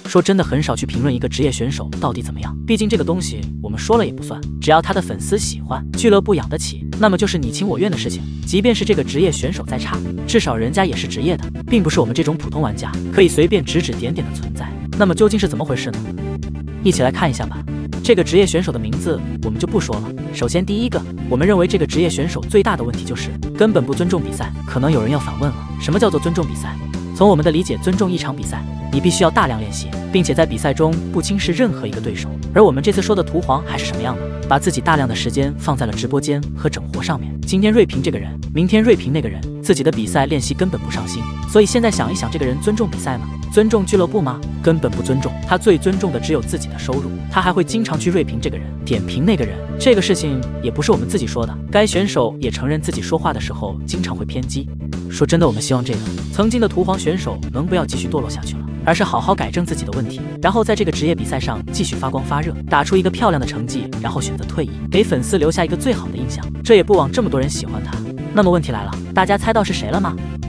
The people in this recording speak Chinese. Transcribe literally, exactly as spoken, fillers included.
说真的，很少去评论一个职业选手到底怎么样，毕竟这个东西我们说了也不算，只要他的粉丝喜欢，俱乐部养得起，那么就是你情我愿的事情。即便是这个职业选手再差，至少人家也是职业的，并不是我们这种普通玩家可以随便指指点点的存在。那么究竟是怎么回事呢？一起来看一下吧。这个职业选手的名字我们就不说了。首先第一个，我们认为这个职业选手最大的问题就是根本不尊重比赛。可能有人要反问了，什么叫做尊重比赛？从我们的理解，尊重一场比赛，你必须要大量练习，并且在比赛中不轻视任何一个对手。而我们这次说的图黄还是什么样的？把自己大量的时间放在了直播间和整活上面，今天锐评这个人，明天锐评那个人，自己的比赛练习根本不上心。所以现在想一想，这个人尊重比赛吗？尊重俱乐部吗？根本不尊重。他最尊重的只有自己的收入。他还会经常去锐评这个人，点评那个人。这个事情也不是我们自己说的，该选手也承认自己说话的时候经常会偏激。说真的，我们希望这个曾经的图黄选手能不要继续堕落下去了，而是好好改正自己的问题，然后在这个职业比赛上继续发光发热，打出一个漂亮的成绩，然后选择退役，给粉丝留下一个最好的印象。这也不枉这么多人喜欢他。那么问题来了，大家猜到是谁了吗？